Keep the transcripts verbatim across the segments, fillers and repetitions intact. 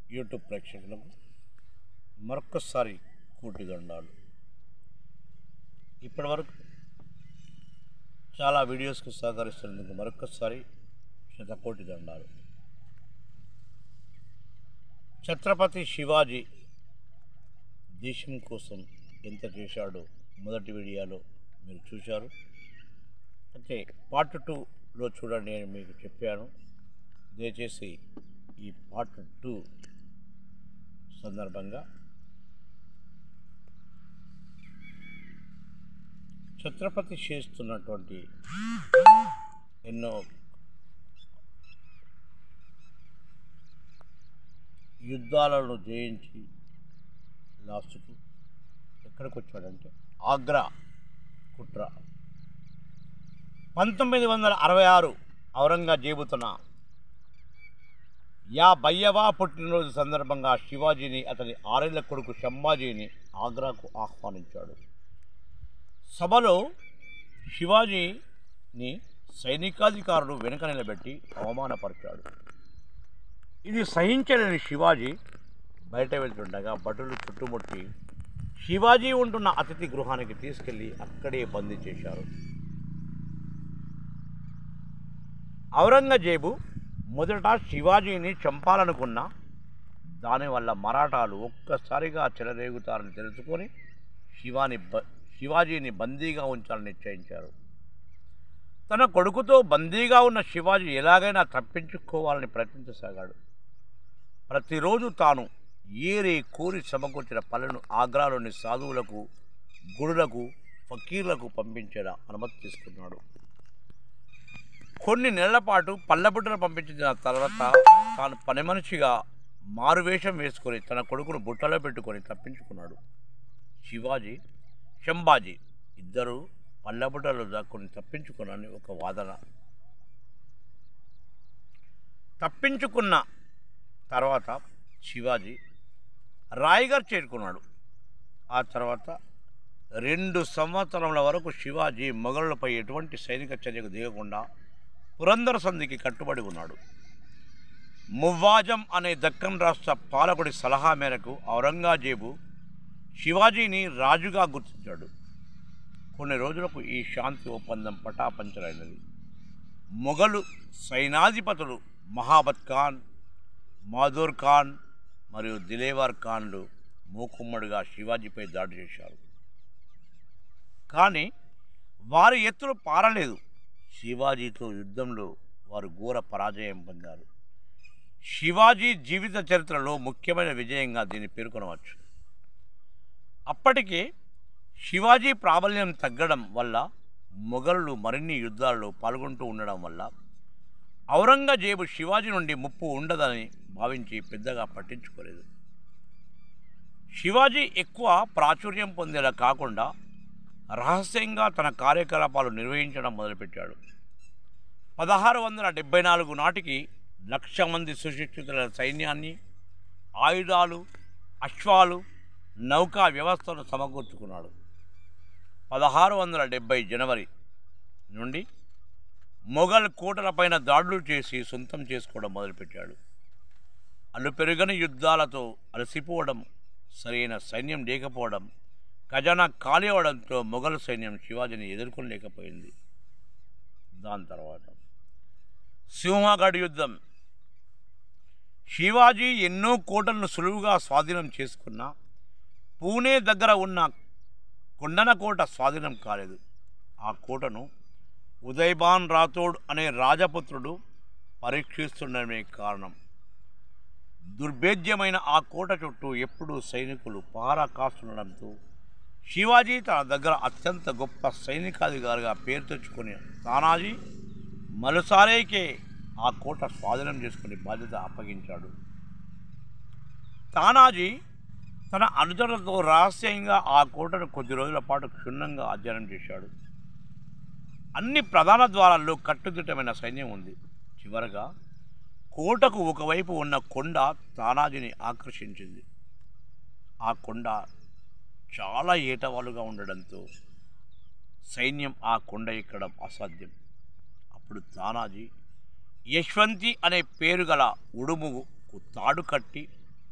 YouTube ప్రేక్షకులకు మరొక్కసారి కోటి దండాలు. ఇప్పటివరకు చాలా వీడియోస్కు సహకరిస్తున్నందుకు మరొక్కసారి శతకోటి దండాలు. ఛత్రపతి శివాజీ దేశం కోసం ఎంత చేశాడో మొదటి వీడియోలో మీరు చూశారు. అంటే పార్ట్ టూలో చూడండి అని మీకు చెప్పాను. దయచేసి ఈ పార్ట్ టూ సందర్భంగా ఛత్రపతి చేస్తున్నటువంటి ఎన్నో యుద్ధాలను జయించి లాస్ట్కు ఎక్కడికి వచ్చాడంటే ఆగ్రా కుట్ర. పంతొమ్మిది వందల అరవై ఆరు ఔరంగజేబు తన యాభైవ పుట్టినరోజు సందర్భంగా శివాజీని అతని ఆరేళ్ల కొడుకు సంభాజీని ఆగ్రాకు ఆహ్వానించాడు. సభలో శివాజీని సైనికాధికారులు వెనుక నిలబెట్టి అవమానపరిచాడు. ఇది సహించలేని శివాజీ బయట వెళ్తుండగా భటులు చుట్టుముట్టి శివాజీ ఉంటున్న అతిథి గృహానికి తీసుకెళ్లి అక్కడే బందీ చేశారు. ఔరంగజేబు మొదట శివాజీని చంపాలనుకున్న దానివల్ల మరాఠాలు ఒక్కసారిగా చెలరేగుతారని తెలుసుకొని శివాని బ శివాజీని బందీగా ఉంచాలని నిశ్చయించారు. తన కొడుకుతో బందీగా ఉన్న శివాజీ ఎలాగైనా తప్పించుకోవాలని ప్రయత్నించసాగాడు. ప్రతిరోజు తాను ఏరే కోరి సమకూర్చిన పళ్ళను ఆగ్రాలోని సాధువులకు, గుడులకు, ఫకీర్లకు పంపించేలా అనుమతి తీసుకున్నాడు. కొన్ని నెలల పాటు పళ్ళబుట్టను పంపించిన తర్వాత తాను పని మనిషిగా మారువేషం వేసుకొని తన కొడుకును బుట్టలో పెట్టుకొని తప్పించుకున్నాడు. శివాజీ, సంభాజీ ఇద్దరు పళ్ళబుట్టలో దాక్కుని తప్పించుకున్నారని ఒక వాదన. తప్పించుకున్న తర్వాత శివాజీ రాయగఢ్ చేరుకున్నాడు. ఆ తర్వాత రెండు సంవత్సరముల వరకు శివాజీ మొఘలులపై ఎటువంటి సైనిక చర్యకు దిగకుండా పురందర సంధికి కట్టుబడి ఉన్నాడు. మువ్వాజం అనే దక్కన్ రాష్ట్ర పాలకుడి సలహా మేరకు ఔరంగజేబు శివాజీని రాజుగా గుర్తించాడు. కొన్ని రోజులకు ఈ శాంతి ఒప్పందం పటాపంచలైనది. మొఘలు సైనాధిపతులు మహాబత్ ఖాన్, మాధూర్ ఖాన్ మరియు దిలేవార్ ఖాన్లు మూకుమ్మడిగా శివాజీపై దాడి చేశారు. కానీ వారి ఎత్తులు పారలేదు. శివాజీతో యుద్ధంలో వారు ఘోర పరాజయం పొందారు. శివాజీ జీవిత చరిత్రలో ముఖ్యమైన విజయంగా దీన్ని పేర్కొనవచ్చు. అప్పటికే శివాజీ ప్రాబల్యం తగ్గడం వల్ల మొఘలులు మరిన్ని యుద్ధాల్లో పాల్గొంటూ ఉండడం వల్ల ఔరంగజేబు శివాజీ నుండి ముప్పు ఉండదని భావించి పెద్దగా పట్టించుకోలేదు. శివాజీ ఎక్కువ ప్రాచుర్యం పొందేలా కాకుండా రహస్యంగా తన కార్యకలాపాలు నిర్వహించడం మొదలుపెట్టాడు. పదహారు వందల డెబ్బై నాలుగు నాటికి లక్ష మంది సుశిక్షితుల సైన్యాన్ని, ఆయుధాలు, అశ్వాలు, నౌకా వ్యవస్థను సమకూర్చుకున్నాడు. పదహారు వందల డెబ్బై జనవరి నుండి మొఘల్ కోటలపైన దాడులు చేసి సొంతం చేసుకోవడం మొదలుపెట్టాడు. అలుపెరుగని యుద్ధాలతో అలసిపోవడం, సరైన సైన్యం లేకపోవడం, ఖజానా ఖాళీ అవడంతో మొఘల్ సైన్యం శివాజీని ఎదుర్కొనలేకపోయింది. దాని తర్వాత సింహగఢ్ యుద్ధం. శివాజీ ఎన్నో కోటలను సులువుగా స్వాధీనం చేసుకున్నా పూణే దగ్గర ఉన్న కొండనకోట స్వాధీనం కాలేదు. ఆ కోటను ఉదయభాన్ రాథోడ్ అనే రాజపుత్రుడు పరీక్షిస్తుండడమే కారణం. దుర్భేద్యమైన ఆ కోట చుట్టూ ఎప్పుడూ సైనికులు పహారా కాస్తుండడంతో శివాజీ తన దగ్గర అత్యంత గొప్ప సైనికాధికారిగా పేరు తెచ్చుకుని తానాజీ మలుసారేకే ఆ కోట స్వాధీనం చేసుకునే బాధ్యత అప్పగించాడు. తానాజీ తన అనుచరులతో రహస్యంగా ఆ కోటను కొద్ది రోజుల పాటు క్షుణ్ణంగా అధ్యయనం చేశాడు. అన్ని ప్రధాన ద్వారాల్లో కట్టుదిట్టమైన సైన్యం ఉంది. చివరగా కోటకు ఒకవైపు ఉన్న కొండ తానాజీని ఆకర్షించింది. ఆ కొండ చాలా ఏటవాలుగా ఉండడంతో సైన్యం ఆ కొండ ఎక్కడం అసాధ్యం. అప్పుడు తానాజీ యశ్వంతి అనే పేరు గల ఉడుముకు తాడు కట్టి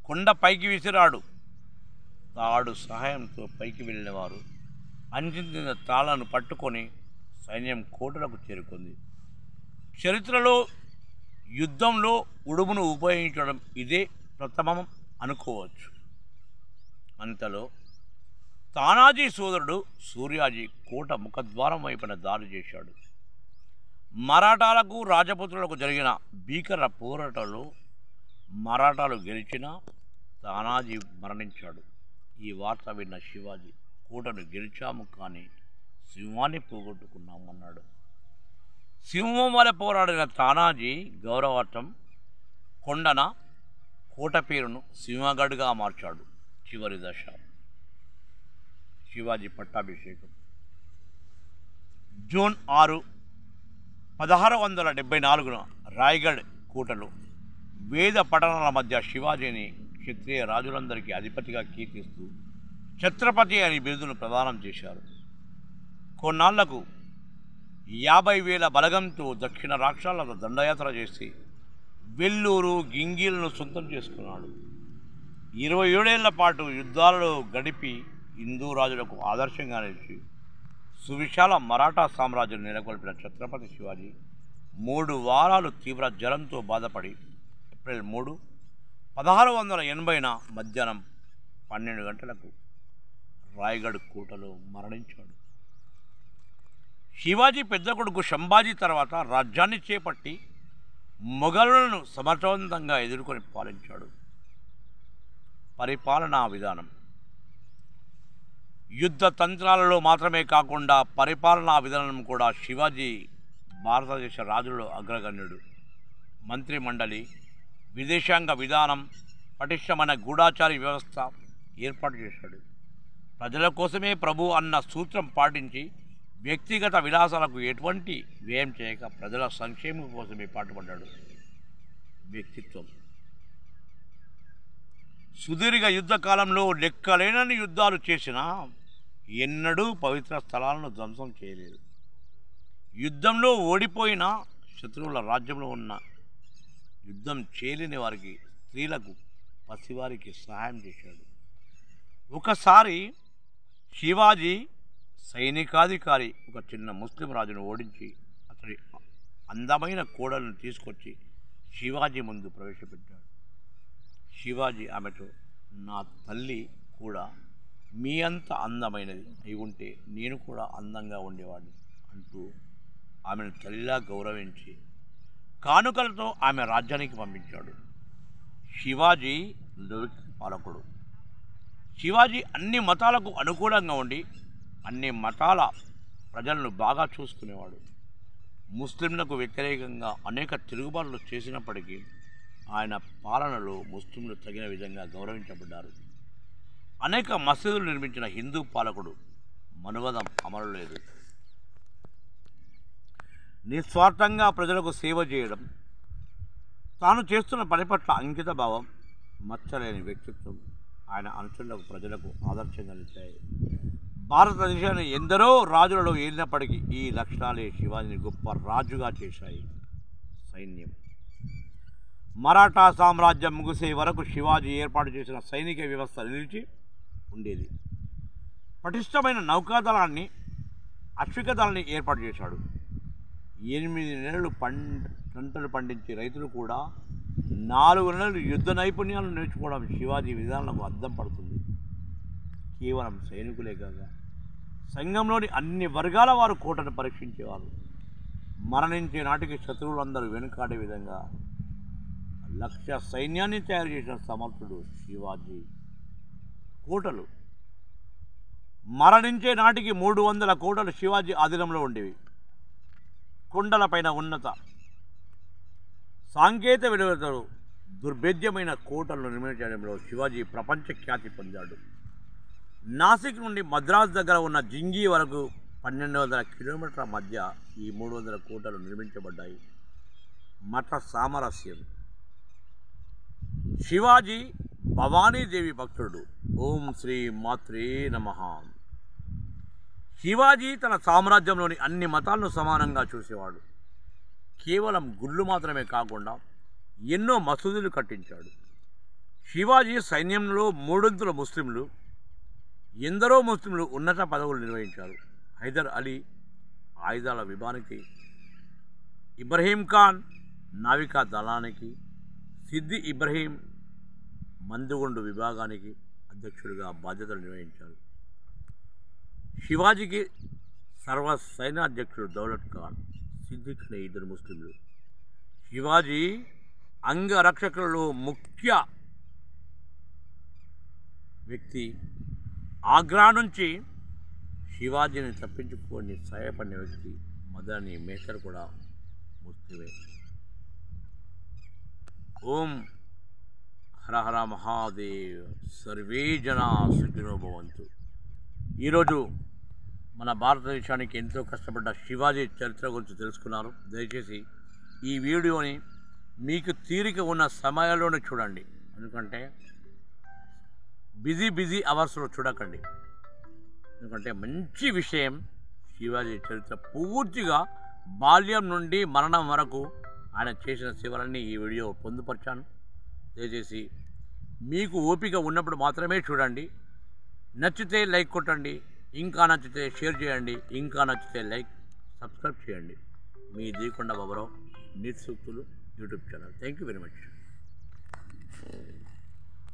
కొండ పైకి విసిరాడు. తాడు సహాయంతో పైకి వెళ్ళినవారు అందించిన తాళాలను పట్టుకొని సైన్యం కోటలకు చేరుకుంది. చరిత్రలో యుద్ధంలో ఉడుమును ఉపయోగించడం ఇదే ప్రథమం అనుకోవచ్చు. అంతలో తానాజీ సోదరుడు సూర్యాజీ కోట ముఖద్వారం వైపున దాడి చేశాడు. మరాఠాలకు రాజపుత్రులకు జరిగిన భీకర పోరాటంలో మరాఠాలు గెలిచినా తానాజీ మరణించాడు. ఈ వార్త విన్న శివాజీ కోటను గెలిచాము కానీ సింహాన్ని పోగొట్టుకున్నామన్నాడు. సింహం వల్ల పోరాడిన తానాజీ గౌరవార్థం కొండన కోట పేరును సింహగఢ్గా మార్చాడు. చివరి దశ శివాజీ పట్టాభిషేకం. జూన్ ఆరు పదహారు వందల డెబ్బై నాలుగున రాయ్గఢ్ కోటలో వేద పఠనాల మధ్య శివాజీని క్షత్రియ రాజులందరికీ అధిపతిగా కీర్తిస్తూ ఛత్రపతి అని బిరుదును ప్రదానం చేశారు. కొన్నాళ్లకు యాభై వేల బలగంతో దక్షిణ రాష్ట్రాలతో దండయాత్ర చేసి వెల్లూరు గింగిలను సొంతం చేసుకున్నాడు. ఇరవై ఏడేళ్ల పాటు యుద్ధాలలో గడిపి హిందూ రాజులకు ఆదర్శంగా నిలిచి సువిశాల మరాఠా సామ్రాజ్యం నెలకొల్పిన ఛత్రపతి శివాజీ మూడు వారాలు తీవ్ర జ్వరంతో బాధపడి ఏప్రిల్ మూడు పదహారు వందల ఎనభైన మధ్యాహ్నం పన్నెండు గంటలకు రాయ్గఢ్ కోటలో మరణించాడు. శివాజీ పెద్ద కొడుకు సంభాజీ తర్వాత రాజ్యాన్ని చేపట్టి మొఘలులను సమర్థవంతంగా ఎదుర్కొని పాలించాడు. పరిపాలనా విధానం యుద్ధ తంత్రాలలో మాత్రమే కాకుండా పరిపాలనా విధానం కూడా శివాజీ భారతదేశ రాజులలో అగ్రగణ్యుడు. మంత్రిమండలి, విదేశాంగ విధానం, పటిష్టమైన గూఢాచారి వ్యవస్థ ఏర్పాటు చేశాడు. ప్రజల కోసమే ప్రభు అన్న సూత్రం పాటించి వ్యక్తిగత విలాసాలకు ఎటువంటి వ్యయం చేయక ప్రజల సంక్షేమం కోసమే పాటుపడ్డాడు. వ్యక్తిత్వం సుదీర్ఘ యుద్ధ కాలంలో లెక్కలేనన్ని యుద్ధాలు చేసినా ఎన్నడూ పవిత్ర స్థలాలను ధ్వంసం చేయలేదు. యుద్ధంలో ఓడిపోయిన శత్రువుల రాజ్యంలో ఉన్న యుద్ధం చేయలేని వారికి, స్త్రీలకు, పసివారికి సహాయం చేశాడు. ఒకసారి శివాజీ సైనికాధికారి ఒక చిన్న ముస్లిం రాజును ఓడించి అతడి అందమైన కోడలను తీసుకొచ్చి శివాజీ ముందు ప్రవేశపెట్టాడు. శివాజీ ఆమెతో, నా తల్లి కూడా మీ అంత అందమైనది అయి ఉంటే నేను కూడా అందంగా ఉండేవాడిని అంటూ ఆమెను తల్లిలా గౌరవించి కానుకలతో ఆమె రాజ్యానికి పంపించాడు. శివాజీ లౌకిక పాలకుడు. శివాజీ అన్ని మతాలకు అనుకూలంగా ఉండి అన్ని మతాల ప్రజలను బాగా చూసుకునేవాడు. ముస్లింలకు వ్యతిరేకంగా అనేక తిరుగుబాట్లు చేసినప్పటికీ ఆయన పాలనలో ముస్లింలు తగిన విధంగా గౌరవించబడ్డారు. అనేక మసీదులు నిర్మించిన హిందూ పాలకుడు మనువాదం అమలు లేదు. నిస్వార్థంగా ప్రజలకు సేవ చేయడం, తాను చేస్తున్న పని పట్ల అంకిత భావం, మచ్చలేని వ్యక్తిత్వం ఆయన అనుచరులకు ప్రజలకు ఆదర్శంగా నిలిచాయి. భారతదేశాన్ని ఎందరో రాజులలో ఏలినప్పటికీ ఈ లక్షణాలే శివాజీని గొప్ప రాజుగా చేశాయి. సైన్యం మరాఠా సామ్రాజ్యం ముగిసే వరకు శివాజీ ఏర్పాటు చేసిన సైనిక వ్యవస్థ నిలిచి ఉండేది. పటిష్టమైన నౌకాదళాన్ని, అశ్విక దళాన్ని ఏర్పాటు చేశాడు. ఎనిమిది నెలలు పంట పంటలు పండించే రైతులు కూడా నాలుగు నెలలు యుద్ధ నైపుణ్యాలను నేర్చుకోవడం శివాజీ విధానాలకు అద్దం పడుతుంది. కేవలం సైనికులే కాక సంఘంలోని అన్ని వర్గాల వారు కోటను పరీక్షించేవారు. మరణించే నాటికి శత్రువులందరూ వెనుకాడే విధంగా లక్ష సైన్యాన్ని తయారు చేసిన సమర్థుడు శివాజీ. కోటలు మరణించే నాటికి మూడు వందల కోటలు శివాజీ ఆధీనంలో ఉండేవి. కొండలపైన ఉన్నత సాంకేత విలువలతో దుర్భేద్యమైన కోటలను నిర్మించడంలో శివాజీ ప్రపంచ ఖ్యాతి పొందాడు. నాసిక్ నుండి మద్రాసు దగ్గర ఉన్న జింగి వరకు పన్నెండు వందల కిలోమీటర్ల మధ్య ఈ మూడు వందల కోటలు నిర్మించబడ్డాయి. మత సామరస్యం. శివాజీ భవానీదేవి భక్తుడు. ఓం శ్రీ మాత్రే నమః. శివాజీ తన సామ్రాజ్యంలోని అన్ని మతాలను సమానంగా చూసేవాడు. కేవలం గుళ్ళు మాత్రమే కాకుండా ఎన్నో మసూదులు కట్టించాడు. శివాజీ సైన్యంలో మూడొంతుల ముస్లింలు, ఎందరో ముస్లింలు ఉన్నత పదవులు నిర్వహించారు. హైదర్ అలీ ఆయుధాల విభానికి, ఇబ్రహీం ఖాన్ నావికా దళానికి, సిద్ది ఇబ్రహీం మందుగుండు విభాగానికి అధ్యక్షుడిగా బాధ్యతలు నిర్వహించారు. శివాజీకి సర్వ సైన్యాధ్యక్షుడు దౌలత్ ఖాన్, సిద్దిక్ అనే ఇద్దరు ముస్లింలు. శివాజీ అంగరక్షకులలో ముఖ్య వ్యక్తి. ఆగ్రా నుంచి శివాజీని తప్పించుకొని సహాయపడిన వ్యక్తి మదనీ మేకర్ కూడా ముస్లిమే. ఓం హర హర మహాదేవ్, సర్వే జనా సుఖినో భవంతు. ఈరోజు మన భారతదేశానికి ఎంతో కష్టపడ్డ శివాజీ చరిత్ర గురించి తెలుసుకున్నారు. దయచేసి ఈ వీడియోని మీకు తీరిక ఉన్న సమయాల్లోనే చూడండి, ఎందుకంటే బిజీ బిజీ అవర్స్లో చూడకండి. ఎందుకంటే మంచి విషయం. శివాజీ చరిత్ర పూర్తిగా బాల్యం నుండి మరణం వరకు ఆయన చేసిన సేవలన్నీ ఈ వీడియో పొందుపరిచాను. దయచేసి మీకు ఓపిక ఉన్నప్పుడు మాత్రమే చూడండి. నచ్చితే లైక్ కొట్టండి, ఇంకా నచ్చితే షేర్ చేయండి, ఇంకా నచ్చితే లైక్ సబ్స్క్రైబ్ చేయండి. మీ దీకొండ బాబురావు నీతి సూక్తులు YouTube channel. Thank you very much.